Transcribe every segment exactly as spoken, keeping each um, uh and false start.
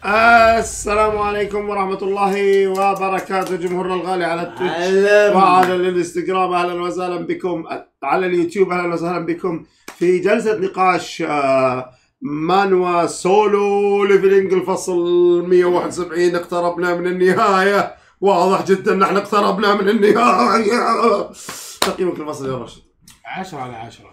السلام عليكم ورحمة الله وبركاته جمهورنا الغالي على التويتش وعلى الانستغرام. أهلا وسهلا بكم على اليوتيوب. أهلا وسهلا بكم في جلسة نقاش مانوا سولو ليفلينج الفصل مئة وواحد وسبعين. اقتربنا من النهاية، واضح جدا نحن اقتربنا من النهاية. تقييمك الفصل يا راشد؟ عشرة على عشرة.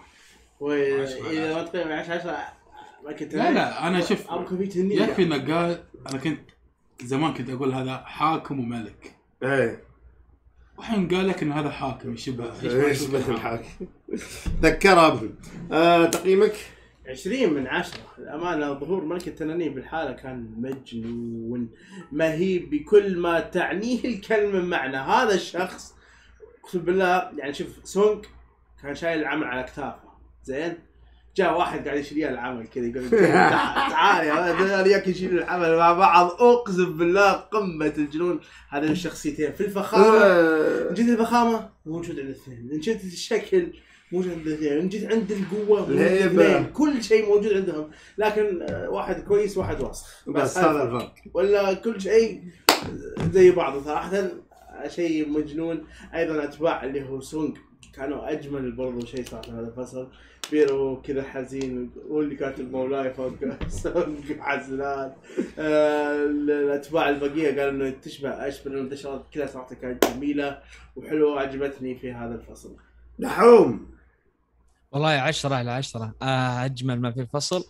وإذا ما تقيم عشرة عشرة ما كنت لا لا أنا شوف يكفي إنه قال. أنا كنت زمان كنت أقول هذا حاكم وملك، إيه وحين قال لك إن هذا حاكم يشبه يشبه الحاكم. ذكرها ابن. آه تقييمك؟ عشرين من عشرة. الأمانة ظهور ملك التنانين بالحالة كان مجنون مهيب بكل ما تعنيه الكلمة معنى. هذا الشخص اقسم بالله يعني شوف سونج كان شايل العمل على كتافه زين، جاء واحد قاعد يشيل العمل كذا يقول تعال يا رياك يشيل العمل مع بعض. اقسم بالله قمة الجنون. هذه الشخصيتين في الفخامة، من جد الفخامة موجود عند الاثنين، من جد الشكل موجود عند الاثنين، من جد عند القوة الهيبة، كل شيء موجود عندهم. لكن واحد كويس واحد واسخ، بس هذا الفرق، ولا كل شيء زي بعض صراحة. شيء مجنون. ايضا اتباع اللي هو سونج كانوا اجمل برضو شيء صار في هذا الفصل. بيرو كذا حزين واللي كاتب مولاي فوق سونج حزنان. آه الاتباع البقيه قالوا انه تشبه اشبه الانتشارات كلها صراحه كانت جميله وحلوه وعجبتني في هذا الفصل. دحوم والله عشرة على عشرة. آه اجمل ما في الفصل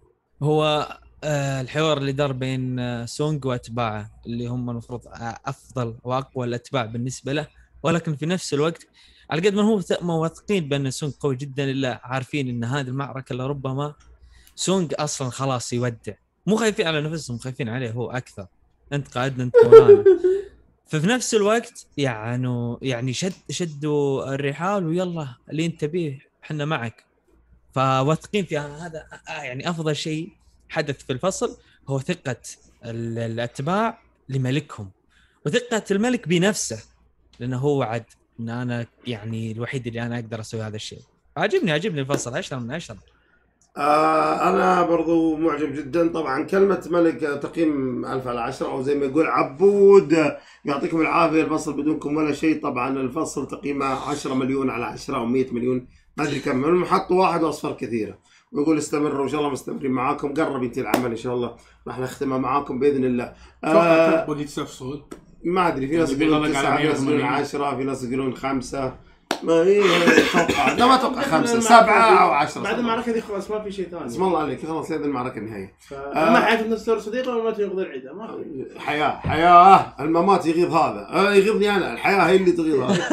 هو آه الحوار اللي دار بين آه سونج واتباعه اللي هم المفروض آه افضل واقوى الاتباع بالنسبه له، ولكن في نفس الوقت على قد ما هو موثقين بان سونج قوي جدا الا عارفين ان هذه المعركه لربما سونج اصلا خلاص يودع. مو خايفين على نفسهم، خايفين عليه هو اكثر. انت قائدنا انت مولانا. ففي نفس الوقت يعني يعني شد شدوا الرحال ويلا اللي انت بيه احنا معك. فواثقين في هذا. يعني افضل شيء حدث في الفصل هو ثقه الاتباع لملكهم وثقه الملك بنفسه، لانه هو وعد ان انا يعني الوحيد اللي انا اقدر اسوي هذا الشيء. عجبني عجبني الفصل. عشرة من عشرة. آه انا برضو معجب جدا. طبعا كلمة ملك تقييم ألف على عشرة، او زي ما يقول عبود يعطيكم العافية الفصل بدونكم ولا شيء. طبعا الفصل تقييمه عشرة مليون على عشرة او مئة مليون ما ادري كم. هم حطوا واحد واصفر كثيرة ويقول استمروا ان شاء الله مستمرين معاكم. قرب ينتهي العمل ان شاء الله راح نختمها معاكم باذن الله. آه بودي تسفصل ما ادري، في ناس يقولون تسعة، في ناس يقولون عشرة، في ناس يقولون خمسة. ما هي اتوقع لا ما اتوقع خمسة سبعة او عشرة. بعد المعركة دي خلاص ما في شيء ثاني. اسم الله عليك خلاص هذه المعركة النهائية. ما حياة النصر صديقه وما يغضي العيدة. ما في حياة حياة الممات يغيظ هذا. آه يغيظني انا. الحياة هي اللي تغيظ هذا.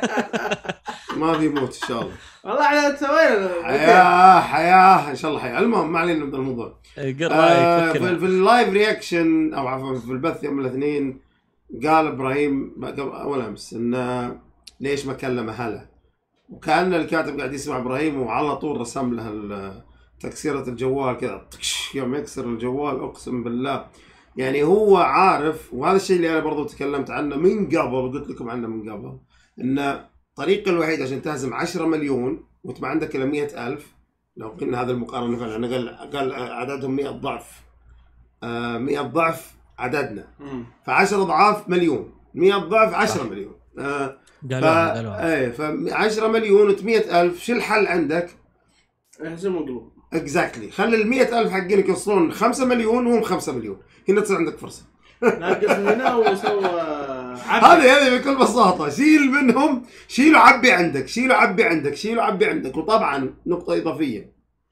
ما في موت ان شاء الله. والله احنا سوينا حياة حياة ان شاء الله حياة. المهم ما علينا من الموضوع. آه في, في اللايف رياكشن او عفوا في البث يوم الاثنين قال ابراهيم اول امس انه ليش ما كلم هلا، وكأن الكاتب قاعد يسمع ابراهيم وعلى طول رسم له تكسيرة الجوال كذا يوم يكسر الجوال. اقسم بالله يعني هو عارف. وهذا الشيء اللي انا برضو تكلمت عنه من قبل وقلت لكم عنه من قبل، ان الطريق الوحيد عشان تهزم عشرة مليون وانت ما عندك الا مئة ألف. لو قلنا هذا المقارنة فعلا قال قال عددهم مئة ضعف. آه مئة ضعف عددنا، فعشرة ضعاف مليون. مئة ضعف عشرة مليون. آه قالوا قالوا ايه ف عشرة مليون و مئة ألف. شو الحل عندك؟ اهزم القلوب. اكزاكتلي. خلي ال مئة ألف حقينك يوصلون خمسة مليون وهم خمسة مليون. هنا تصير عندك فرصة. ناقص من هنا وسوى هذه هذه بكل بساطة. شيل منهم، شيلوا عبي عندك، شيلوا عبي عندك، شيلوا عبي عندك. وطبعا نقطة إضافية،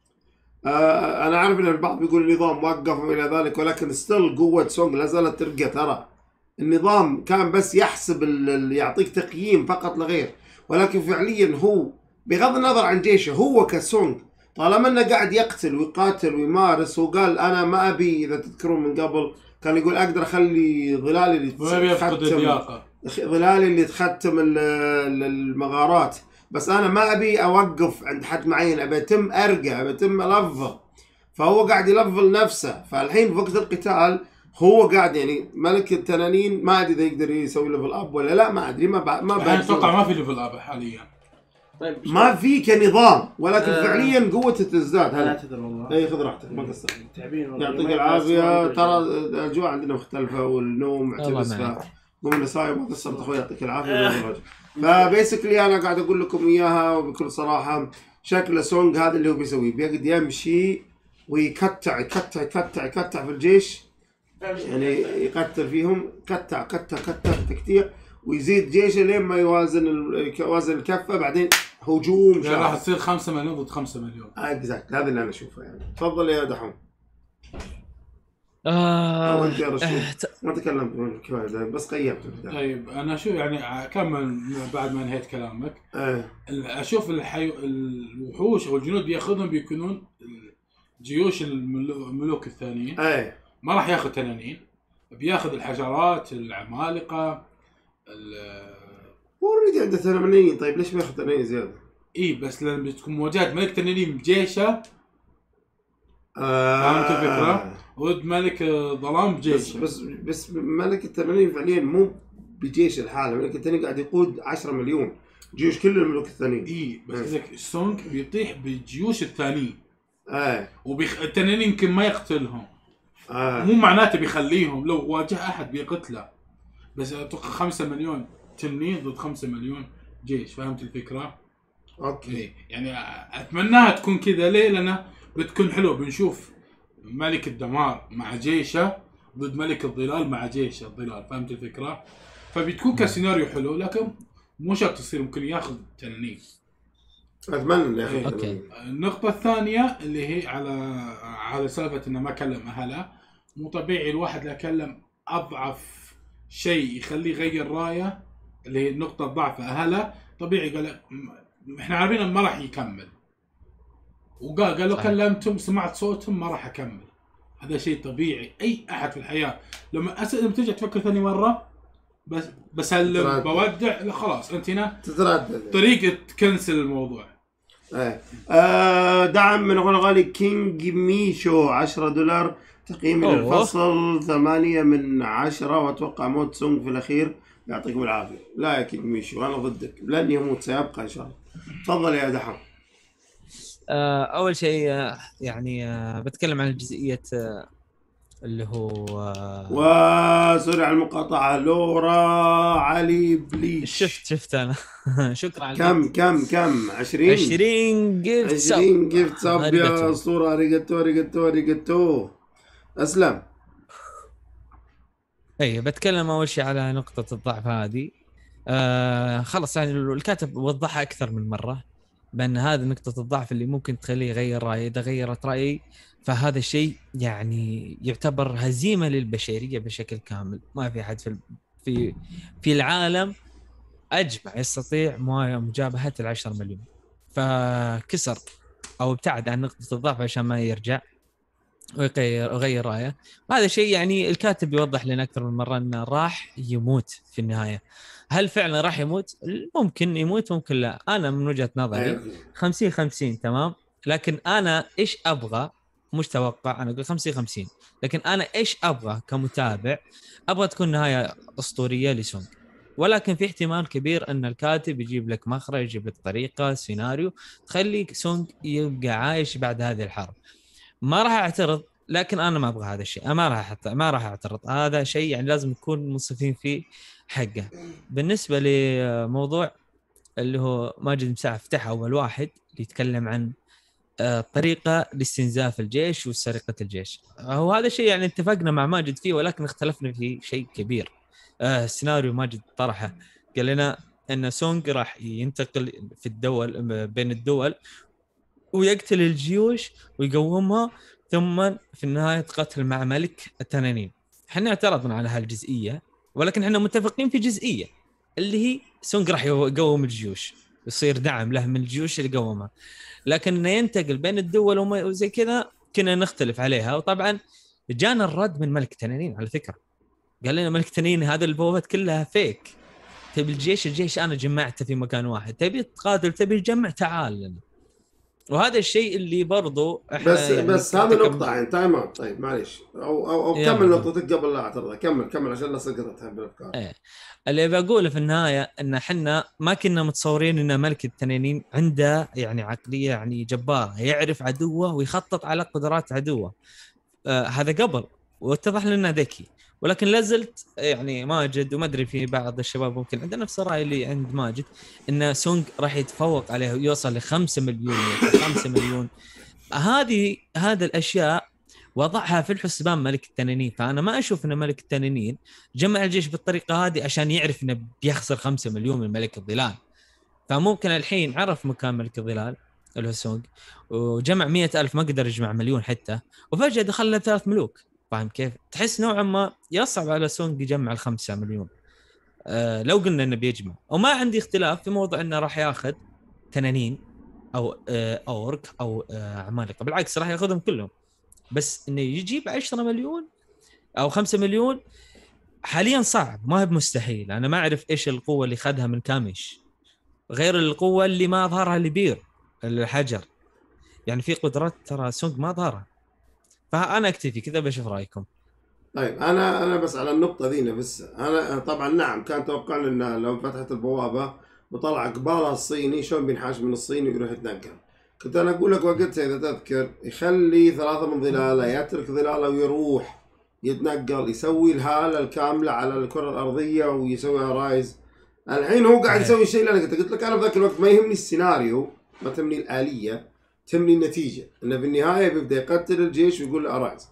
آه أنا عارف إن البعض بيقول النظام وقف وإلى ذلك، ولكن ستيل قوة سونج لا زالت ترقى. ترى النظام كان بس يحسب يعطيك تقييم فقط لا غير، ولكن فعليا هو بغض النظر عن جيشه هو كسونج طالما انه قاعد يقتل ويقاتل ويمارس. وقال انا ما ابي، اذا تذكرون من قبل كان يقول اقدر اخلي ظلالي اللي تختم ظلالي اللي تختم المغارات، بس انا ما ابي اوقف عند حد معين، ابي اتم ارقى، ابي اتم الفل. فهو قاعد يلفل نفسه. فالحين وقت القتال هو قاعد يعني ملك التنانين ما ادري اذا يقدر يسوي ليفل اب ولا لا، ما ادري. ما ما يعني اتوقع ما في ليفل اب حاليا. طيب ما في كنظام، ولكن آه. فعليا قوته تزداد. لا هلا تدري والله. اي خذ راحتك ما قصرت. تعبين والله. يعطيك يومين العافيه. بس ترى الاجواء عندنا مختلفه والنوم الله معتبس، معك. فقمنا صايم ما قصرت اخوي يعطيك العافيه. فبيسكلي انا قاعد اقول لكم اياها وبكل صراحه، شكل سونج هذا اللي هو بيسويه بيقعد يمشي ويكتع يكتع يكتع يكتع في الجيش، يعني يقتل فيهم كتع كتع كتع تكتيع، ويزيد جيشه لين ما يوازن ال- يوازن الكفه، بعدين هجوم يعني راح شامل. تصير خمسة مليون ضد خمسة مليون. اكزاكت، هذا اللي انا اشوفه يعني. تفضل يا دحوم. آه او انت يا رشيد. آه، ت- ما تكلمت كفايه بس قيمت. طيب انا شو يعني اكمل بعد ما انهيت كلامك. ايه اشوف الحي... الوحوش او الجنود بياخذهم بيكونون جيوش الملو- الملوك الثانيين. ايه ما راح ياخذ تنانين، بياخذ الحجرات العمالقه ال- هو اوريدي عنده ثمانين. طيب ليش ما ياخذ ثمانين زياده؟ اي بس لما بتكون مواجهه ملك تنانين بجيشه آه فهمت الفكره؟ ضد ملك ظلام بس بجيشه. بس بس ملك الثمانين فعليا مو بجيش الحالة. ملك الثاني قاعد يقود عشرة مليون جيوش كل الملوك الثانيين. اي بس إيه. اذا سونج بيطيح بالجيوش الثانيين ايه والتنانين يمكن ما يقتلهم، اه مو معناته بيخليهم، لو واجه احد بيقتله، بس اتوقع خمسة مليون تنين ضد خمسة مليون جيش. فهمت الفكره؟ اوكي. إيه. يعني اتمناها تكون كذا. ليه؟ لأنها بتكون حلو. بنشوف ملك الدمار مع جيشه ضد ملك الظلال مع جيش الظلال. فهمت الفكره؟ فبتكون كسيناريو حلو، لكن مو شرط تصير، ممكن ياخذ تنانين. اتمنى انه ياخذ إيه. أوكي. ثمانين. النقطة الثانية اللي هي على على سالفة انه ما كلم اهله. مو طبيعي الواحد لا كلم اضعف شيء يخليه يغير رايه، اللي هي نقطة ضعف اهله. طبيعي قال م- احنا عارفين ما راح يكمل، وقال قال لو صحيح. كلمتهم سمعت صوتهم ما راح اكمل. هذا شيء طبيعي اي احد في الحياة. لما أس... لما ترجع تفكر ثاني مرة بس بسلم ترى- بودع، لا خلاص انت هنا تتردد. طريقة تكنسل الموضوع. ايه آه دعم من اخونا الغالي كينج ميشو عشرة دولار. تقييمي أوه. للفصل ثمانية من عشرة، واتوقع موت سونج في الاخير. يعطيكم العافيه. لا يا كينج ميشو انا ضدك، لن يموت سيبقى ان شاء الله. تفضل يا دحوم. آه اول شيء آه، يعني آه بتكلم عن الجزئيه آه اللي هو آه وسوري على المقاطعة. لورا علي بليش. شفت شفت انا شكرا على كم كم كم عشرين عشرين جيفت سب. عشرين جيفت سب يا أريغاتو. اسطورة. اريجاتو اريجاتو اريجاتو. اسلم. اي بتكلم اول شيء على نقطه الضعف هذه. آه خلص يعني الكاتب وضحها اكثر من مره بان هذه نقطه الضعف اللي ممكن تخليه يغير رايه. اذا غيرت رايه فهذا الشيء يعني يعتبر هزيمه للبشريه بشكل كامل. ما في احد في في في العالم اجمع يستطيع مجابهه العشر مليون. فكسر او ابتعد عن نقطه الضعف عشان ما يرجع ويغير ويغير رايه. هذا شيء يعني الكاتب يوضح لنا اكثر من مره انه راح يموت في النهايه. هل فعلا راح يموت؟ ممكن يموت ممكن لا. انا من وجهه نظري خمسين خمسين تمام. لكن انا ايش ابغى؟ مش توقع، انا اقول خمسين خمسين. لكن انا ايش ابغى كمتابع؟ ابغى تكون نهايه اسطوريه لسونج، ولكن في احتمال كبير ان الكاتب يجيب لك مخرج، يجيب لك طريقه سيناريو تخلي سونج يبقى عايش بعد هذه الحرب. ما راح اعترض، لكن انا ما ابغى هذا الشيء. ما راح حتى ما راح اعترض. هذا شيء يعني لازم نكون منصفين فيه حقه. بالنسبه لموضوع اللي هو ماجد مساع فتح اول واحد اللي يتكلم عن طريقه لاستنزاف الجيش وسرقه الجيش، هو هذا شيء يعني اتفقنا مع ماجد فيه، ولكن اختلفنا في شيء كبير. السيناريو ماجد طرحه قال لنا ان سونج راح ينتقل في الدول بين الدول ويقتل الجيوش ويقومها، ثم في النهايه تقاتل مع ملك التنانين. احنا اعترضنا على هالجزئيه، ولكن احنا متفقين في جزئيه اللي هي سونج راح يقوم الجيوش، يصير دعم له من الجيوش اللي قومها. لكن انه ينتقل بين الدول وزي كذا كنا نختلف عليها. وطبعا جانا الرد من ملك التنانين على فكره، قال لنا ملك التنانين هذا البوابات كلها فيك. تبي الجيش الجيش انا جمعته في مكان واحد، تبي تقاتل تبي تجمع تعال لنا. وهذا الشيء اللي برضو إحنا بس يعني بس هذه كتكم- نقطة يعني تايم اوت. طيب معليش او او, أو يلا. كمل نقطتك قبل لا اعترض. كمل كمل عشان لا سقطت بالافكار. إيه. اللي بقوله في النهاية ان احنا ما كنا متصورين ان ملك التنانين عنده يعني عقلية يعني جبارة، يعرف عدوه ويخطط على قدرات عدوه. آه هذا قبل واتضح لنا ذكي، ولكن لازلت يعني ماجد وما ادري في بعض الشباب ممكن عنده نفس الراي اللي عند ماجد ان سونغ راح يتفوق عليه ويوصل لخمسة مليون خمسة مليون. هذه هذا الاشياء وضعها في الحسبان ملك التنانين. فانا ما اشوف ان ملك التنانين جمع الجيش بالطريقه هذه عشان يعرف انه بيخسر خمسة مليون من ملك الظلال. فممكن الحين عرف مكان ملك الظلال اللي هو سونغ وجمع مئة ألف، ما قدر يجمع مليون حتى، وفجأة دخل له ثلاث ملوك. فاهم كيف؟ تحس نوعا ما يصعب على سونغ يجمع الخمسة مليون أه لو قلنا انه بيجمع. وما عندي اختلاف في موضوع انه راح ياخذ تنانين او أه اورك او أه عمالقه، بالعكس راح ياخذهم كلهم. بس انه يجيب عشرة مليون او خمسة مليون حاليا صعب، ما هي بمستحيل. انا ما اعرف ايش القوه اللي خدها من كاميش غير القوه اللي ما ظهرها لبير الحجر. يعني في قدرات ترى سونغ ما ظهرها. فانا اكتفي كذا، بشوف رايكم. طيب انا انا بس على النقطة ذي بس انا طبعا نعم كان توقعنا ان لو فتحت البوابة وطلع قبالها الصيني شلون بينحاش من الصين ويروح يتنقل. كنت انا اقول لك وقتها اذا تذكر يخلي ثلاثة من ظلاله، يترك ظلاله ويروح يتنقل، يسوي الهالة الكاملة على الكرة الارضية ويسويها رايز. الحين هو قاعد يسوي الشيء اللي انا قلت قلت لك انا بذاك الوقت ما يهمني السيناريو، ما تهمني الآلية، تهمني النتيجة. انه في النهاية بيبدأ يقتل الجيش ويقول له ارايز.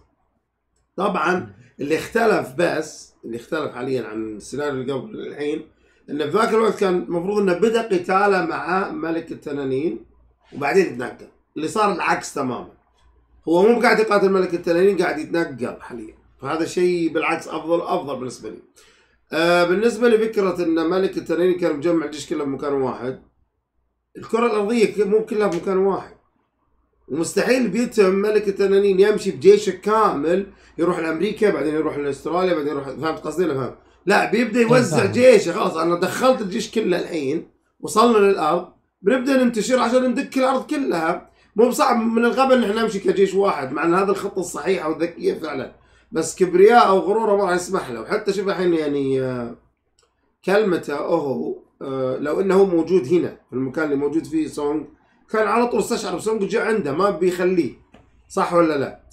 طبعا اللي اختلف بس اللي اختلف حاليا عن السيناريو اللي قبل الحين انه في ذاك الوقت كان المفروض انه بدا قتاله مع ملك التنانين وبعدين يتنقل. اللي صار العكس تماما، هو مو قاعد يقاتل ملك التنانين، قاعد يتنقل حاليا. فهذا الشيء بالعكس افضل افضل بالنسبه لي. آه بالنسبه لفكره ان ملك التنانين كان مجمع الجيش كله بمكان واحد، الكره الارضيه مو كلها بمكان واحد، ومستحيل بيتم ملك التنانين يمشي بجيشه كامل يروح لامريكا بعدين يروح لاستراليا بعدين يروح. فهمت قصدي ولا فهمت؟ لا بيبدا يوزع جيشه. خلاص انا دخلت الجيش كله الحين، وصلنا للارض، بنبدا ننتشر عشان ندك الارض كلها. مو بصعب من الغبا ان احنا نمشي كجيش واحد، مع ان هذا الخطه الصحيحه والذكيه فعلا، بس كبرياء او غروره ما راح يسمح له. وحتى شوف الحين يعني آه كلمته اوهو آه لو انه موجود هنا في المكان اللي موجود فيه سونغ كان على طول استشعر بسونغ وجاء عنده، ما بيخليه. صح ولا لا؟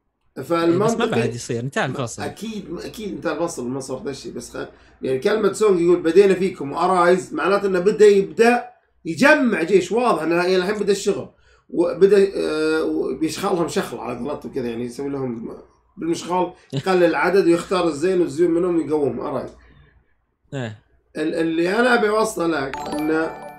بس ما بعد يصير انتهى الفصل. اكيد اكيد انتهى الفصل، ما صار ذا الشيء. بس خ... يعني كلمه سونغ يقول بدينا فيكم وارايز، معناته انه بدا يبدا يجمع جيش واضح انه يعني الحين بدا الشغل، وبدا آه بيشخلهم شخل على قولتهم كذا، يعني يسوي لهم بالمشخال، يقلل العدد ويختار الزين والزين منهم ويقوم ارايز. ايه اللي انا ابي اوصله لك انه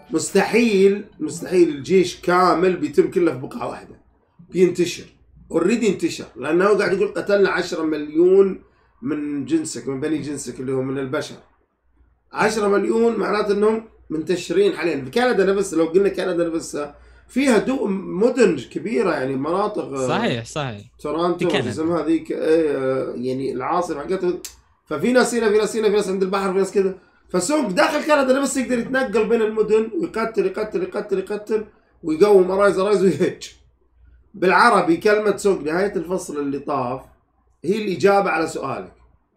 مستحيل مستحيل الجيش كامل بيتم كله في بقعه واحده، بينتشر. اوريدي انتشر، لانه هو قاعد يقول قتلنا عشرة مليون من جنسك، من بني جنسك اللي هو من البشر. عشرة مليون معناته انهم منتشرين حاليا في كندا نفسها. لو قلنا كندا نفسها فيها دو مدن كبيره، يعني مناطق صحيح صحيح تورونتو اسمها هذيك يعني العاصمه حقتها. ففي ناس هنا، في ناس هنا، في ناس عند البحر، في ناس كذا. فسونغ داخل كندا نفسه يقدر يتنقل بين المدن ويقتل يقتل يقتل يقتل ويقوم ارايز ارايز ويهج. بالعربي كلمة سونغ نهاية الفصل اللي طاف هي الإجابة على سؤالك.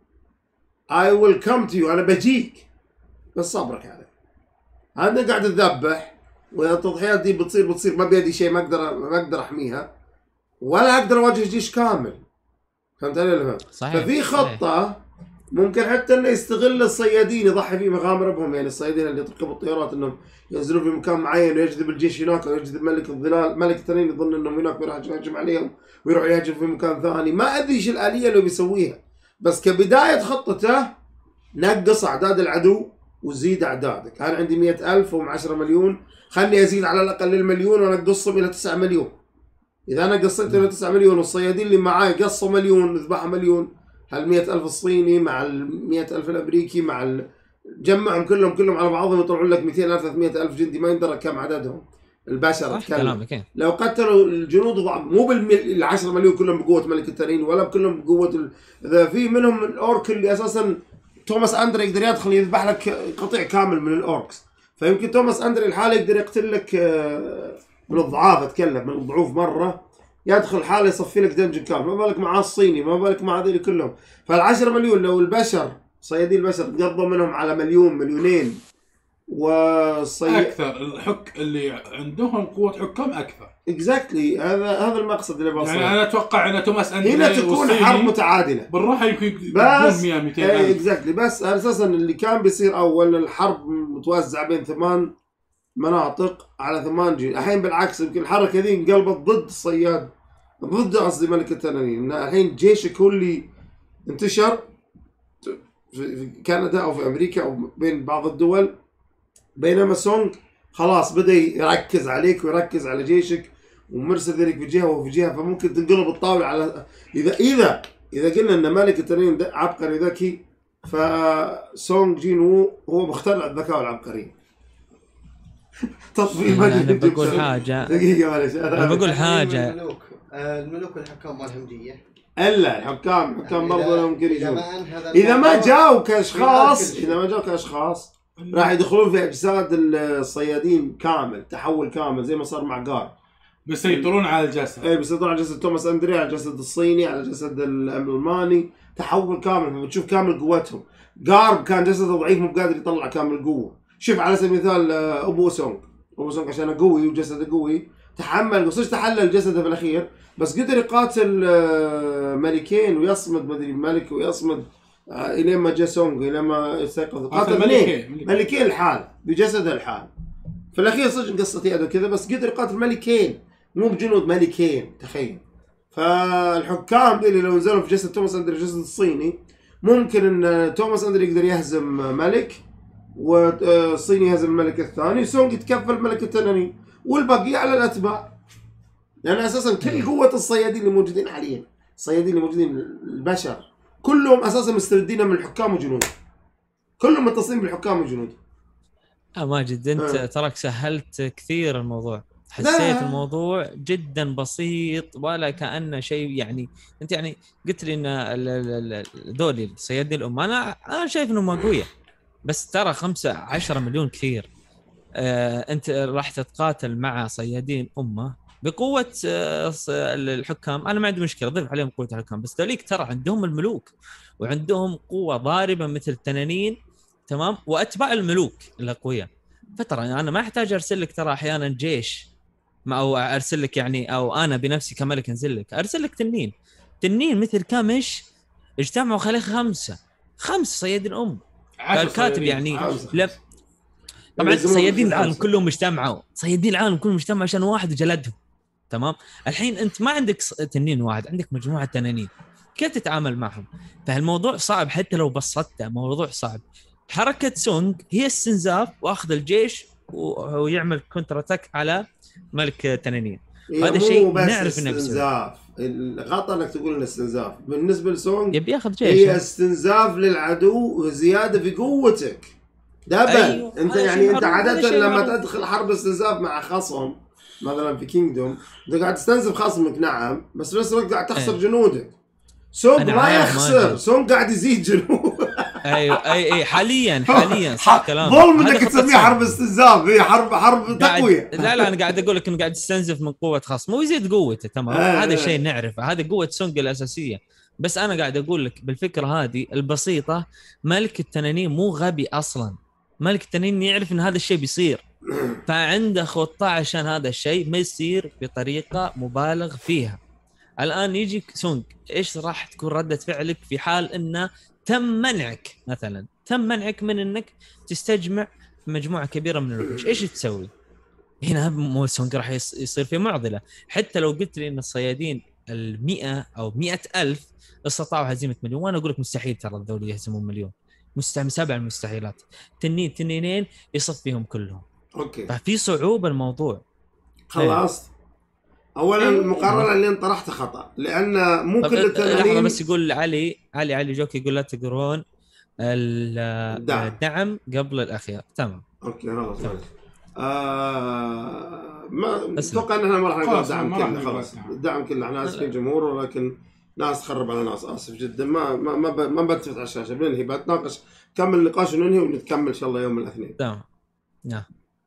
I will come to you، أنا بجيك بس صبرك علي. أنا قاعد أذبح، وإذا التضحيات دي بتصير بتصير ما بيدي شيء، ما أقدر ما أقدر أحميها ولا أقدر أواجه جيش كامل. فهمت علي ولا فهمت؟ صحيح. ففي خطة ممكن حتى انه يستغل الصيادين، يضحي فيه مغامره بهم، يعني الصيادين اللي يركبوا الطيارات انهم ينزلون في مكان معين ويجذب الجيش هناك، ويجذب ملك الظلال، ملك التنين يظن انهم هناك بيروح يهجم عليهم ويروح يهجم في مكان ثاني. ما ادري ايش الاليه اللي بيسويها، بس كبدايه خطته نقص اعداد العدو وزيد اعدادك. انا عندي مئة ألف وهم عشرة مليون، خلني ازيد على الاقل المليون وانقصهم الى تسعة مليون. اذا انا قصيت الى تسعة مليون والصيادين اللي معاي قصوا مليون، ذبحوا مليون، هال مئة ألف الصيني مع ال مئة ألف الامريكي مع ال... جمعهم كلهم كلهم على بعضهم يطلعون لك مئتين ألف ثلاثمئة ألف جندي، ما يندرى كم عددهم البشر. اتكلم لو قتلوا الجنود مو بال عشرة مليون كلهم بقوه ملك التنين، ولا بكلهم بقوه ال... اذا في منهم الاورك اللي اساسا توماس اندري يقدر يدخل يذبح لك قطيع كامل من الاوركس، فيمكن توماس اندري الحالة يقدر يقتل لك من الضعاف اتكلم، من الضعوف مره يدخل حاله يصفي لك دنجن كامل، ما بالك مع الصيني، ما بالك مع هذول كلهم. فالعشرة مليون لو البشر صيادين البشر تقضوا منهم على مليون مليونين والصي اكثر الحك اللي عندهم قوه حكام اكثر. اكزاكتلي هذا هذا المقصد اللي بوصله. يعني انا اتوقع ان توماس اندري هنا تكون حرب متعادله بالراحه يكون بس مية مئتين ايه اكزاكتلي. بس اساسا اللي كان بيصير اول الحرب متوزعه بين ثمان مناطق على ثمان جيل، الحين بالعكس يمكن الحركه ذي انقلبت ضد الصياد، ضد قصدي ملك التنانين. الحين جيش كلي انتشر في كندا او في امريكا او بين بعض الدول، بينما سونغ خلاص بدا يركز عليك ويركز على جيشك ومرسل ذلك في جهه وفي جهه، فممكن تنقلب الطاوله على اذا اذا اذا قلنا ان ملك التنانين عبقري ذكي، فسونغ جينو هو مخترع الذكاء والعبقريه. تطبيق انا بقول حاجه دقيقه معلش انا بقول حاجه. الملوك الملوك والحكام مالهم جيه. الا الحكام الحكام برضه لهم ممكن يجون اذا اذا ما جاوا كاشخاص، اذا ما جاوا كاشخاص راح يدخلون في اجساد الصيادين كامل، تحول كامل زي ما صار مع جار. بيسيطرون على الجسد. اي بيسيطرون على جسد توماس اندري، على جسد الصيني، على جسد الالماني، تحول كامل، فبتشوف كامل قوتهم. جار كان جسده ضعيف مو قادر يطلع كامل قوه. شوف على سبيل المثال ابو سونغ، ابو سونغ عشان قوي وجسده قوي تحمل وصش تحلل جسده في الاخير، بس قدر يقاتل ملكين ويصمد مدري ملك ويصمد الين ما جاء سونغ، الين ما استيقظ قاتل ملكين ملكين الحال بجسده الحال. في الاخير صدق قصه يده كذا، بس قدر يقاتل ملكين مو بجنود، ملكين تخيل. فالحكام دي اللي لو نزلوا في جسد توماس اندري جسد الصيني، ممكن ان توماس اندري يقدر يهزم ملك والصيني يهزم الملك الثاني، سونغ يتكفل ملك التنانين والبقيه على الاتباع. لان يعني اساسا كل قوه الصيادين اللي موجودين حاليا، الصيادين اللي موجودين البشر كلهم اساسا مستردين من الحكام وجنود، كلهم متصلين بالحكام والجنود. اه ماجد انت آه. تراك سهلت كثير الموضوع، حسيت الموضوع جدا بسيط ولا كأنه شيء. يعني انت يعني قلت لي ان ذولي الصيادين الام، انا انا شايف انهم قويه، بس ترى خمسة عشر مليون كثير. آه انت راح تتقاتل مع صيادين امه بقوه آه الحكام، انا ما عندي مشكله ضيف عليهم قوه الحكام، بس ذوليك ترى عندهم الملوك وعندهم قوه ضاربه مثل التنانين، تمام، واتباع الملوك الاقوياء. فترى انا ما احتاج ارسل لك ترى احيانا جيش، ما او ارسل لك يعني، او انا بنفسي كملك انزل لك ارسل لك تنين تنين مثل كامش اجتمعوا خليه خمسه خمس صيادين ام. الكاتب يعني لا طبعا صيادين العالم كلهم اجتمعوا، صيادين العالم كلهم اجتمعوا عشان واحد جلدهم، تمام. الحين انت ما عندك تنين واحد، عندك مجموعه تنانين، كيف تتعامل معهم؟ فالموضوع صعب حتى لو بسطته، موضوع صعب. حركه سونغ هي استنزاف واخذ الجيش ويعمل كونتر اتاك على ملك تنانين. هذا شيء نعرف انه استنزاف. الخطا انك تقول انه استنزاف. بالنسبه لسونغ يبي ياخذ جيش، هي استنزاف للعدو وزياده في قوتك دبل. أيوه. انت يعني انت عاده لما تدخل حرب استنزاف مع خصم مثلا في كينجدوم انت قاعد تستنزف خصمك، نعم، بس بس الوقت قاعد تخسر أيوه. جنودك. سونغ ما يخسر، سونغ قاعد يزيد جنود. ايوه اي اي حاليا حاليا صح كلام ظلم انك تسميه حرب استنزاف، هي حرب حرب تقويه. لا لا انا قاعد اقول لك انه قاعد يستنزف من قوه خصمه ويزيد قوته، تمام. آه هذا الشيء نعرفه، هذه قوه سونغ الاساسيه. بس انا قاعد اقول لك بالفكره هذه البسيطه، ملك التنانين مو غبي اصلا، ملك التنانين يعرف ان هذا الشيء بيصير، فعنده خطه عشان هذا الشيء ما يصير بطريقه مبالغ فيها. الان يجي سونغ، ايش راح تكون رده فعلك في حال انه تم منعك، مثلا تم منعك من انك تستجمع مجموعه كبيره من الوحوش؟ ايش تسوي هنا؟ مو سونغ راح يصير في معضله. حتى لو قلت لي ان الصيادين المئة او مئة ألف استطاعوا هزيمه مليون، وانا اقول لك مستحيل ترى الذول يهزمون مليون، مستحيل، سبع المستحيلات. تنين تنينين يصف فيهم كلهم. اوكي، ففي صعوبه الموضوع. خلاص اولا المقارنه اللي انت طرحتها خطا، لان مو كل التنانين. بس يقول علي علي علي جوكي يقول لا تقرون الدعم قبل الاخير، تمام. اوكي خلاص آه ما اتوقع ان احنا ما راح نقرا الدعم كله، خلاص الدعم كله احنا اسفين جمهور، ولكن ناس تخرب على ناس، اسف جدا. ما ما ما, ما بتفتح على الشاشه، بننهي بتناقش، كمل النقاش وننهي ونتكمل ان شاء الله يوم الاثنين. تمام. نعم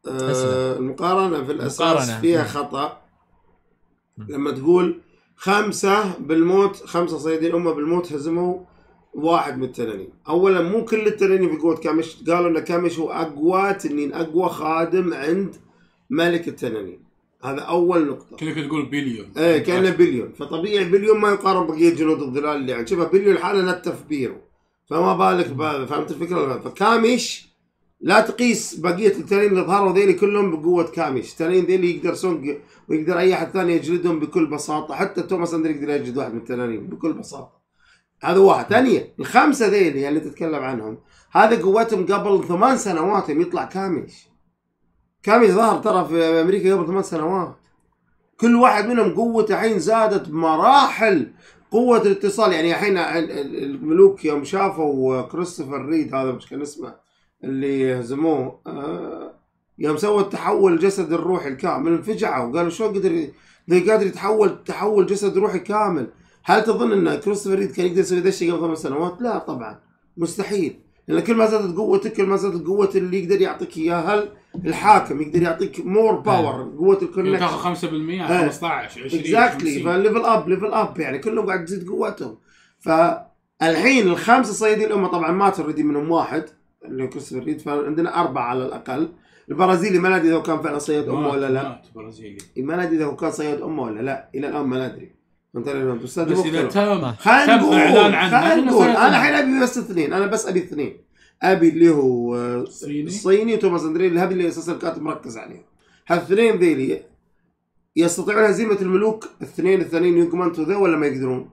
آه المقارنة في الأساس مقارنة. فيها مم. خطأ. لما تقول خمسة بالموت، خمسة صيادين الأمة بالموت هزموا واحد من التنانين. أولا مو كل التنانين في قوة كامش، قالوا أن كامش هو أقوى تنين، أقوى خادم عند ملك التنانين. هذا أول نقطة. كأنك تقول بليون. ايه كأنه بليون، فطبيعي بليون ما يقارن بقية جنود الظلال اللي يعني شوفها بليون الحالة نتف بيرو، فما بالك بهذا. فهمت الفكرة ولا لا؟ فكامش لا تقيس بقية التنانين اللي ظهروا ذيلي كلهم بقوة كامش. التنانين ذيلي يقدر سونج ويقدر أي أحد ثاني يجلدهم بكل بساطة، حتى توماس أندري يقدر يجلد واحد من التنانين بكل بساطة. هذا واحد. ثانيا الخمسة ذيلي اللي تتكلم عنهم هذا قوتهم قبل ثمان سنوات يطلع كامش. كامش ظهر ترى في أمريكا قبل ثمان سنوات. كل واحد منهم قوته الحين زادت بمراحل. قوة الاتصال يعني الحين الملوك يوم شافوا كريستوفر ريد، هذا مش كان اسمه اللي هزموه، يوم سوى التحول الجسد الروحي الكامل انفجعوا وقالوا شو قدر ذي قادر يتحول تحول جسد روحي كامل. هل تظن ان كريستوفر ريد كان يقدر يسوي ذا الشيء قبل خمس سنوات؟ لا طبعا مستحيل، لان كل ما زادت قوتك كل ما زادت قوة اللي يقدر يعطيك اياها. الحاكم يقدر يعطيك مور باور، قوة الكونكشن تاخذ خمسة بالمئة خمسة عشر عشرين اكزاكتلي. فليفل اب ليفل اب يعني كلهم قاعد تزيد قوتهم. فالحين الخمسه صيادين الامه طبعا مات اوريدي منهم واحد اللي هو كريستوفر ريد، فعندنا اربعه على الاقل. البرازيلي ما ندري اذا كان فعلا صياد امه ولا لا. مات برازيلي. ما ندري اذا كان صياد امه ولا لا، الى الان ما ندري. فهمت علي؟ بس اذا تم خلينا تم نقول اعلان عنه خلينا نقول انا الحين ابي بس اثنين، انا بس ابي اثنين. ابي اللي هو الصيني الصيني وتوماس اندري، اللي هذا اللي اساسا الكاتب مركز عليهم. هالاثنين ذيلي يستطيعون هزيمة الملوك الاثنين الثانيين يوغمنتو ذا ولا ما يقدرون؟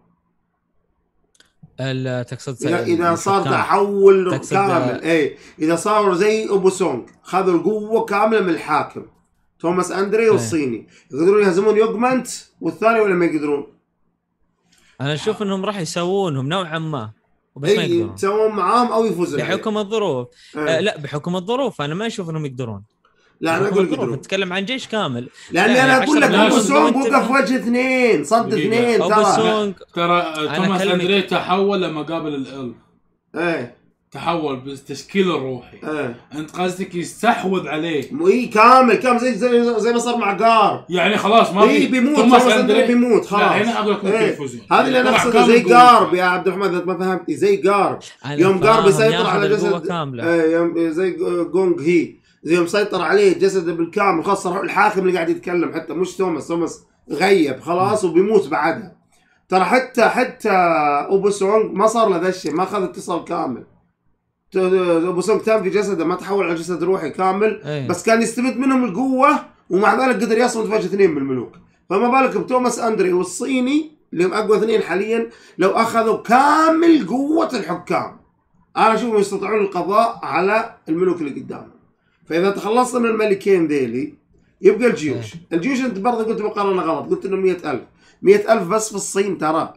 تقصد إذا, إذا صار تحول تقصد كامل اي اذا صاروا زي ابو سونغ خذوا القوة كاملة من الحاكم توماس اندري والصيني، يقدرون يهزمون يوغمنت والثاني ولا ما يقدرون؟ انا اشوف انهم راح يسوونهم نوعا ما، بس ما اي يقدرون يسوون معاهم او يفوزون بحكم الظروف. ايه. آه لا بحكم الظروف انا ما اشوف انهم يقدرون. لا انا اقول يقدرون، نتكلم عن جيش كامل. لاني يعني انا اقول لك ابو سونغ انت... وقف وجه اثنين صد اثنين ترى ترى توماس اندري تحول لما قابل الالف. ايه تحول بالتشكيل الروحي. ايه انت قصدك يستحوذ عليه. مو اي كامل كامل زي زي زي ما صار مع قار. يعني خلاص ما اي بيموت توماس اندري بيموت خلاص. لا هنا اقول لك ممكن ايه. يفوزون. هذا اللي انا اقصده زي قارب يا عبد الرحمن اذا ما فهمتني. زي قارب يوم قارب يسيطر على جسد ايه يوم زي جونغ هي زي يوم سيطر عليه جسده بالكامل خلاص صار الحاكم اللي قاعد يتكلم، حتى مش توماس توماس غيب خلاص وبيموت بعدها. ترى حتى حتى ابو سونغ ما صار له ذا الشيء، ما اخذ اتصال كامل. ابو سونغ تام في جسده ما تحول على جسد روحي كامل أيه. بس كان يستمد منهم القوه ومع ذلك قدر يصمد فجأة اثنين بالملوك. فما بالك بتوماس اندري والصيني اللي هم اقوى اثنين حاليا لو اخذوا كامل قوه الحكام. انا اشوفهم يستطيعون القضاء على الملوك اللي قدامهم. فاذا تخلصنا من الملكين ذيلي يبقى الجيوش. أيه. الجيوش انت برضه قلت مقارنه غلط، قلت انه مئة ألف مئة ألف بس في الصين ترى،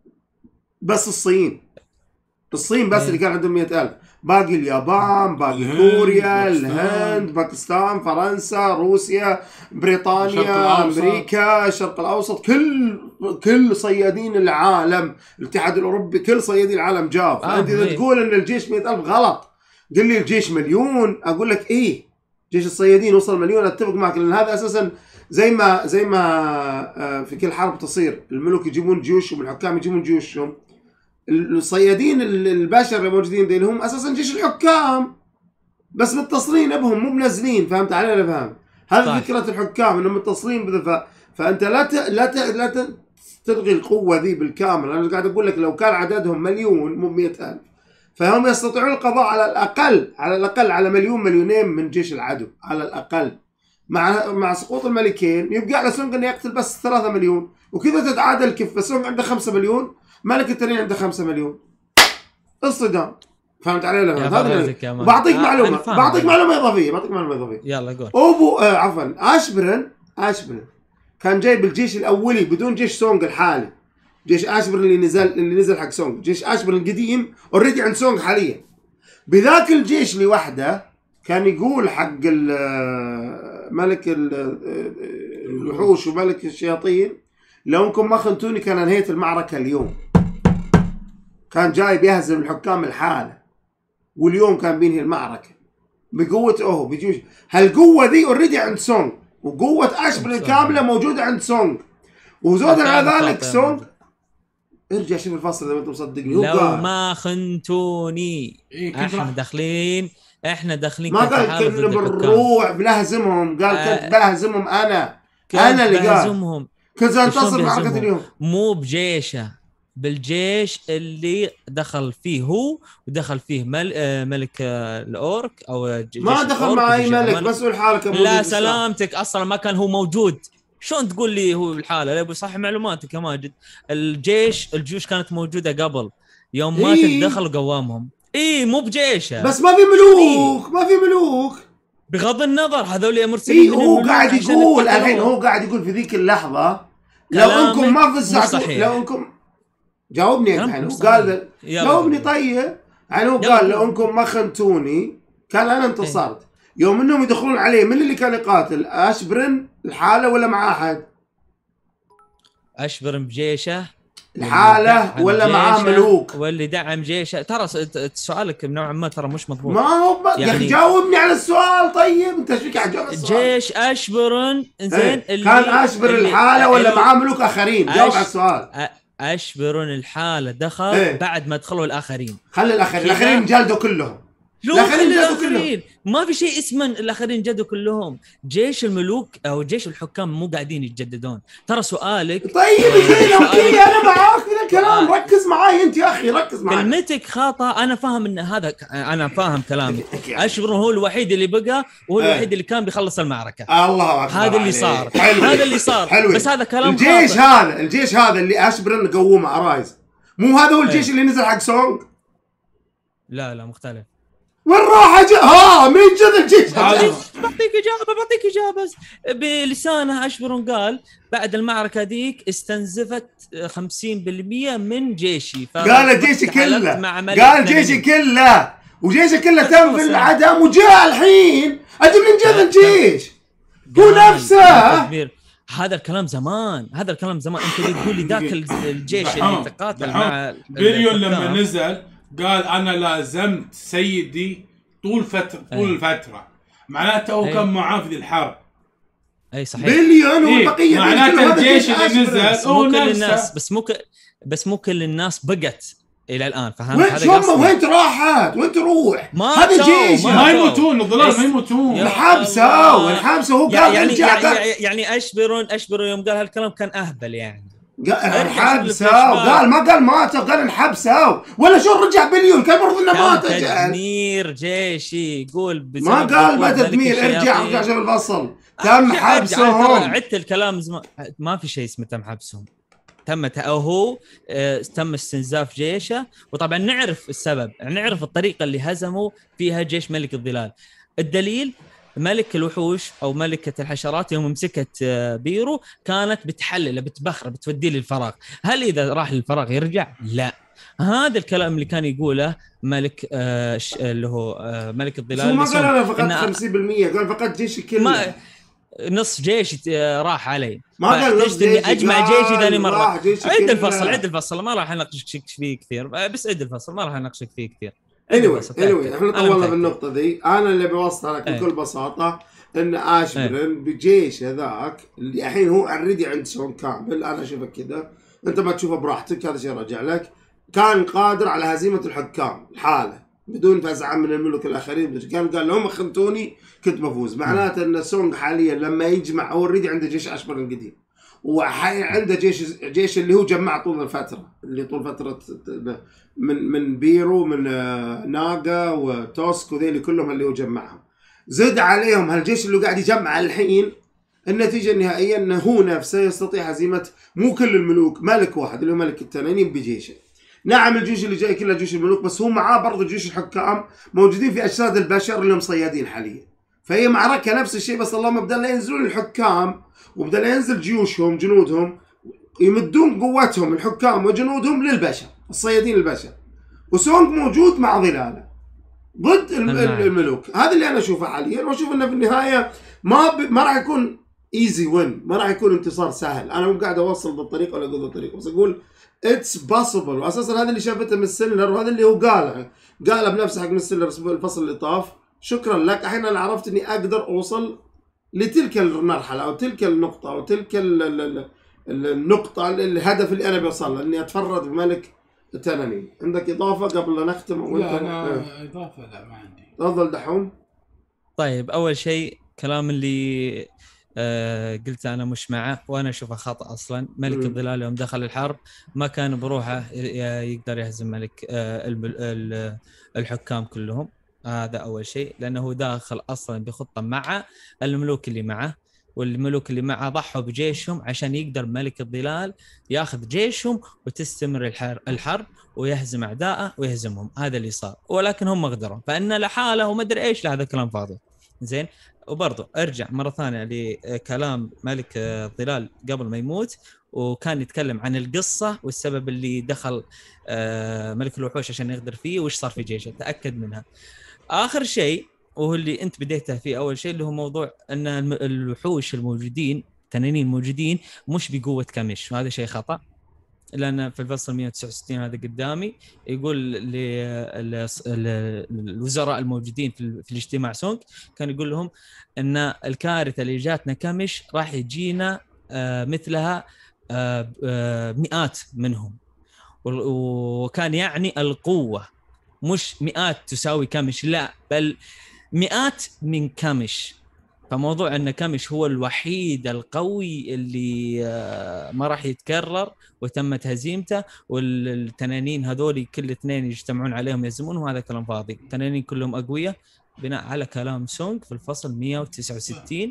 بس الصين الصين بس. أيه. اللي كان عندهم مئة ألف، باقي اليابان، باقي كوريا، الهند، باكستان، فرنسا، روسيا، بريطانيا، امريكا، الشرق الاوسط، كل كل صيادين العالم، الاتحاد الاوروبي، كل صيادين العالم جاء. فانت اذا تقول ان الجيش مئة ألف غلط. قل لي الجيش مليون اقول لك ايه، جيش الصيادين وصل مليون اتفق معك، لان هذا اساسا زي ما زي ما في كل حرب تصير الملوك يجيبون جيوشهم والحكام يجيبون جيوشهم. الصيادين البشر اللي موجودين ذي هم اساسا جيش الحكام بس متصلين بهم مو منزلين. فهمت علي ولا فهم؟ هذه فكره الحكام انهم متصلين بذا. فانت لا ت... لا ت... لا ت... تلغي القوه ذي بالكامل. انا قاعد اقول لك لو كان عددهم مليون مو مئة ألف فهم يستطيعون القضاء على الاقل على الاقل على مليون مليونين من جيش العدو على الاقل. مع مع سقوط الملكين يبقى على سونغ انه يقتل بس ثلاثة مليون وكذا تتعادل كفه. سونغ عنده خمسة مليون، ملك التنين عنده خمسة مليون، الصدام. فهمت علي ولا لا؟ بعطيك معلومه بعطيك معلومه اضافيه بعطيك معلومه اضافيه يلا قول. ابو آه عفوا اشبرن اشبرن كان جايب الجيش الاولي بدون جيش سونغ الحالي. جيش اشبرن اللي نزل اللي نزل حق سونغ، جيش اشبرن القديم اوريدي عند سونغ حاليا. بذاك الجيش لوحده كان يقول حق ملك الوحوش وملك الشياطين لو انكم ما خنتوني كان انهيت المعركه اليوم. كان جايب يهزم الحكام الحالة واليوم كان بينهي المعركة. بقوه اوهو بيجوش. هالقوه ذي اوريدي عند سونغ، وقوه اشبرن الكامله موجوده عند سونغ، وزودا على ذلك سونغ. ارجع شوف الفصل اذا ما انت مصدقني. لو ما خنتوني إيه احنا داخلين احنا داخلين ما قال كنا بنروح بنهزمهم، قال آه كنت بهزمهم انا انا اللي قال بهزمهم. كنت انتصر معركه اليوم. مو بجيشه، بالجيش اللي دخل فيه هو ودخل فيه مل... ملك الاورك او جيش ما دخل مع اي ملك، بس هو الحاله كان لا سلامتك اصلا ما كان هو موجود. شلون تقول لي هو الحاله؟ لا صح معلوماتك يا ماجد. الجيش الجيوش كانت موجوده قبل يوم ما إيه؟ تدخل قوامهم. اي مو بجيشه، بس ما في ملوك. ما في ملوك بغض النظر هذول مرسلين. إيه هو قاعد يقول الحين، هو قاعد يقول في ذيك اللحظه لو انكم ما فزعتوا، لو انكم جاوبني الحين. وقال جاوبني طيب. يعني هو قال لو انكم ما خنتوني كان انا انتصرت. ايه؟ يوم انهم يدخلون عليه من اللي كان يقاتل؟ اشبرن الحاله ولا مع احد؟ اشبرن بجيشه الحاله ولا معاه ملوك؟ واللي دعم جيشه. ترى سؤالك نوعا ما ترى مش مضبوط. ما هو ب... يعني... يا اخي جاوبني على السؤال. طيب انت ايش فيك عجب السؤال؟ جيش اشبرن زين ايه. اللي كان اشبرن الحاله ولا معاه ملوك اخرين؟ جاوب أش... على السؤال. أ... اشبرن الحاله دخل ايه؟ بعد ما دخلوا الاخرين. خلي الاخرين الاخرين جلدوا كلهم. الاخرين جلدوا كلهم. ما في شيء اسمه الاخرين جلدوا كلهم. جيش الملوك او جيش الحكام مو قاعدين يتجددون. ترى سؤالك طيب زين اوكي انا معاك في الكلام. ركز معاي انت يا اخي، ركز معاي. كلمتك خطا. انا فاهم ان هذا انا فاهم كلامك. اشبرن هو الوحيد اللي بقى وهو الوحيد اللي كان بيخلص المعركه. الله اكبر. هذا اللي صار. هذا اللي صار. حلوة. بس هذا كلام الجيش خاطئ. هذا الجيش هذا اللي اشبرن قومه ارايز، مو هذا هو الجيش اللي نزل حق سونغ؟ لا لا مختلف. وين راح أج... ها مين جذ الجيش؟ بعطيك اجابه بعطيك اجابه بلسانه. اشبرن قال بعد المعركه ذيك استنزفت خمسين بالمئة من جيشي. قال جيشي كله، قال جيشي كله، وجيشي كله تم في العدم وجاء الحين اجي من جذ الجيش هو نفسه. هذا الكلام زمان، هذا الكلام زمان. انت اللي تقول لي ذاك الجيش اللي تقاتل مع بيريون لما نزل قال انا لازمت سيدي طول فتره طول الفتره، معناته هو كان معاه في الحرب. اي صحيح. بليون والبقيه معناته الجيش اللي نزل هو كل الناس، بس مو بس مو كل الناس بقت الى الان. فهمت هذا قصدي؟ وين راحت؟ وين تروح؟ هذا جيش ما يموتون الظلال، ما يموتون. الحبسه والحبسه هو قال يعني يعني, يعني يعني اشبرون اشبرون يوم قال هالكلام كان اهبل يعني. قال انحبسوا، قال ما قال ماتوا، قال انحبسوا. ولا شو رجع بليون؟ كان المفروض انه مات. تدمير جيشي يقول ما قال ما تدمير. ارجع ارجع شوف الفصل. تم حبسهم. عدت الكلام زمان. ما في شيء اسمه تم حبسهم. تمت او هو اه تم استنزاف جيشه. وطبعا نعرف السبب، نعرف الطريقه اللي هزموا فيها جيش ملك الظلال. الدليل ملك الوحوش او ملكه الحشرات يوم مسكت بيرو كانت بتحلل بتبخر بتوديه للفراغ. هل اذا راح للفراغ يرجع؟ لا. هذا الكلام اللي كان يقوله ملك آه اللي هو آه ملك الظلال. ما قال انا فقط خمسين بالمئة، قال فقط جيشي كله. نص جيشي راح علي. ما قال نص جيشي، اجمع جيشي ثاني مره. عد الفصل عد الفصل ما راح اناقشك فيه كثير، بس عد الفصل ما راح اناقشك فيه كثير. anyway anyway احنا طولنا بالنقطة ذي. انا اللي بوصلك بكل بساطة ان اشبرن بجيش هذاك اللي الحين هو اوريدي عند سون كامل. انا اشوفك كذا، انت ما تشوفه براحتك، هذا شيء راجع لك. كان قادر على هزيمة الحكام الحالة بدون فزعة من الملوك الاخرين. كان قال لهم خنتوني كنت بفوز. معناته ان سونغ حاليا لما يجمع هو اوريدي عنده جيش اشبرن القديم، وعنده جيش جيش اللي هو جمع طول الفترة، اللي طول فترة من من بيرو من ناغا وتوسك وذيلي كلهم اللي هو جمعهم. زد عليهم هالجيش اللي قاعد يجمع الحين. النتيجة النهائية انه هو نفسه يستطيع هزيمة مو كل الملوك، ملك واحد اللي هو ملك التنانين بجيشه. نعم الجيش اللي جاي كله جيش الملوك، بس هو معاه برضه جيش الحكام موجودين في اجساد البشر اللي هم صيادين حاليا. فهي معركة نفس الشيء، بس اللهم بدل لا ينزلون الحكام وبدل لا ينزل جيوشهم جنودهم يمدون قوتهم الحكام وجنودهم للبشر الصيادين البشر. وسونغ موجود مع ظلاله ضد الملوك. هذا اللي انا اشوفه حاليا، واشوف انه في النهايه ما ب... ما راح يكون ايزي وين، ما راح يكون انتصار سهل. انا مو قاعد اوصل بالطريقه ولا اقول بالطريقه، بس اقول اتس بوسيبل. واساسا هذا اللي شافته من السيلر، وهذا اللي هو قاله قاله بنفسه حق من السيلر الفصل اللي طاف. شكرا لك، الحين انا عرفت اني اقدر اوصل لتلك المرحله او تلك النقطه او تلك ال ال ال النقطه الهدف اللي انا بوصل له، اني اتفرد بملك التنانين. عندك اضافه قبل لا نختم؟ لا انا اه. اضافه لا ما عندي. تفضل دحوم. طيب اول شيء كلام اللي آه قلت انا مش معه وانا اشوفه خطا اصلا. ملك مم. الظلال يوم دخل الحرب ما كان بروحه ي- يقدر يهزم ملك آه الب- ال- الحكام كلهم. هذا اول شيء، لانه هو داخل اصلا بخطه مع الملوك اللي معه، والملوك اللي معه ضحوا بجيشهم عشان يقدر ملك الظلال ياخذ جيشهم وتستمر الحر- الحرب ويهزم اعدائه ويهزمهم. هذا اللي صار، ولكن هم ما قدروا، فان لحاله وما ادري ايش. لا هذا كلام فاضي. زين. وبرضه ارجع مره ثانيه لكلام ملك الظلال قبل ما يموت، وكان يتكلم عن القصه والسبب اللي دخل آه، ملك الوحوش عشان يغدر فيه وايش صار في جيشه. تاكد منها. اخر شيء وهو اللي انت بديته فيه اول شيء، اللي هو موضوع ان الم- الوحوش الموجودين التنانين الموجودين مش بقوه كاميش، وهذا شيء خطا. لان في الفصل مئة وتسعة وستين هذا قدامي يقول للوزراء الموجودين في, في الاجتماع سونك، كان يقول لهم ان الكارثه اللي جاتنا كامش راح يجينا آه مثلها آه آه مئات منهم، وكان يعني القوه مش مئات تساوي كامش، لا بل مئات من كامش. فموضوع ان كامش هو الوحيد القوي اللي ما راح يتكرر وتمت هزيمته، والتنانين هذول كل اثنين يجتمعون عليهم يهزمونهم، هذا كلام فاضي. التنانين كلهم اقوياء بناء على كلام سونغ في الفصل مئة وتسعة وستين.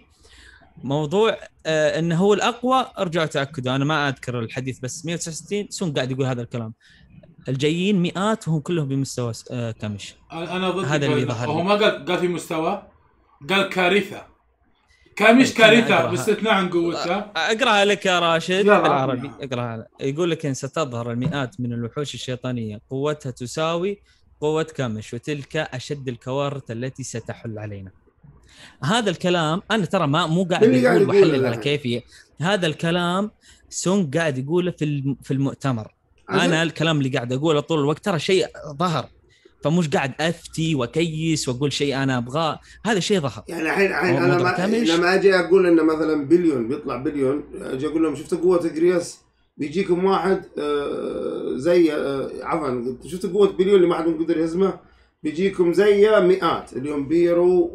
موضوع آه انه هو الاقوى، ارجعوا تاكدوا، انا ما اذكر الحديث، بس مئة وتسعة وستين سونغ قاعد يقول هذا الكلام. الجايين مئات وهم كلهم بمستوى آه كامش. انا ضد هذا اللي ظهر هو لي. ما قال قال في مستوى، قال كارثه. كامش كارثه باستثناء عن قوته. اقراها لك يا راشد يلا. بالعربي. اقراها. يقول لك ان ستظهر المئات من الوحوش الشيطانيه قوتها تساوي قوه كامش، وتلك اشد الكوارث التي ستحل علينا. هذا الكلام انا ترى ما مو قاعد اللي قاعد اقول يقوله بحلل ده. على كيفي. هذا الكلام سونغ قاعد يقوله في الم- في المؤتمر. عشان- انا الكلام اللي قاعد اقوله طول الوقت ترى شيء ظهر، فمش قاعد افتي وكيس واقول شيء انا ابغاه. هذا شيء ظهر. يعني الحين الحين انا موضوع ما كامش. لما اجي اقول انه مثلا بليون بيطلع بليون، اجي اقول لهم شفتوا قوه جريس، بيجيكم واحد آه، زي آه، عفوا شفتوا قوه بليون اللي ما حد يقدر يهزمه، بيجيكم زي مئات اللي هم بيرو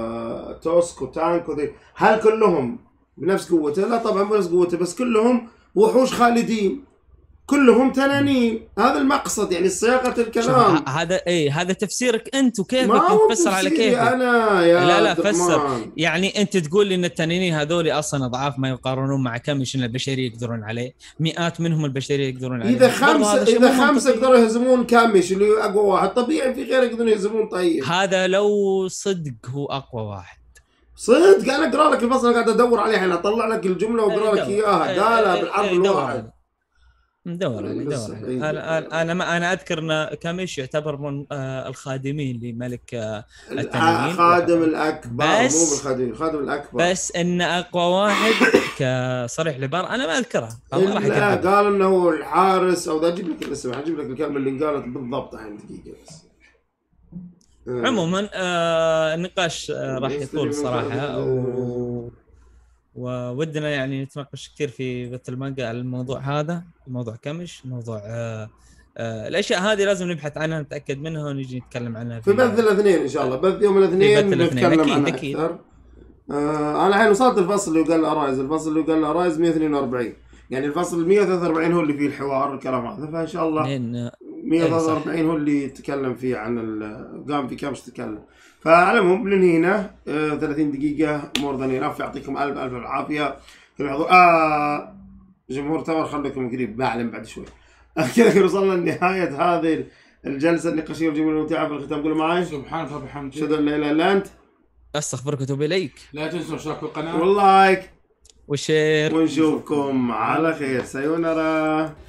وتوسك وتانك وذي. هل كلهم بنفس قوته؟ لا طبعا بنفس قوته، بس كلهم وحوش خالدين، كلهم تنانين. هذا المقصد يعني صياغه الكلام. ه- هذا اي هذا تفسيرك انت وكيفك ما هو تفسر على تفسيري كيفك. انا يا لا لا عبد فسر. الرحمن. يعني انت تقول لي ان التنانين هذول اصلا اضعاف ما يقارنون مع كمش ان البشريه يقدرون عليه، مئات منهم البشريه يقدرون عليه. اذا برضو خمسه هذا شيء اذا مو خمسه منطقي. يقدروا يهزمون كامش اللي هو اقوى واحد، طبيعي في غيره يقدرون يهزمون. طيب هذا لو صدق هو اقوى واحد. صدق انا اقرا لك الفصل، قاعد ادور عليه الحين، اطلع لك الجمله واقرا لك اياها، قالها بالحرف الواحد. ندور عليه ندور عليه. انا انا انا ما انا اذكر ان كاميش يعتبر من آه الخادمين لملك آه التنانين. خادم الاكبر، بس مو بالخادم، الخادم الاكبر. بس ان اقوى واحد كصريح العباره انا ما اذكرها. ما راح لا اقرب. قال انه هو الحارس، او ده اجيب لك الاسم، اجيب لك الكلمه اللي قالت بالضبط الحين دقيقه بس. عموما آه النقاش آه راح يطول صراحه، و... وودنا يعني نتناقش كثير في بث المانجا على الموضوع هذا، موضوع كمش، موضوع آه آه الاشياء هذه لازم نبحث عنها نتاكد منها ونجي نتكلم عنها في بث الاثنين ان شاء الله. بث يوم الاثنين نتكلم أكيد عنها أكيد. اكثر. آه انا الحين وصلت الفصل اللي قال ارايز، الفصل اللي قال ارايز مئة واثنين وأربعين، يعني الفصل مئة وثلاثة وأربعين هو اللي فيه الحوار الكلام هذا، فان شاء الله مئة وثلاثة وأربعين هو اللي يتكلم فيه عن قام في كامش تكلم. فعلى العموم بننهي هنا. آه ثلاثين دقيقة مور ذان انف. يعطيكم الف الف العافية. آه جمهور تاور خليكم قريب بعلم بعد شوي. كذا وصلنا لنهاية هذه الجلسة النقاشية والجميلة والممتعة. في الختام قولوا معي سبحانك وبحمدك، أشهد أن لا إله إلا أنت، استغفرك واتوب اليك. لا تنسوا اشتراك بالقناه واللايك، وشير. ونشوفكم على خير. سايونارا.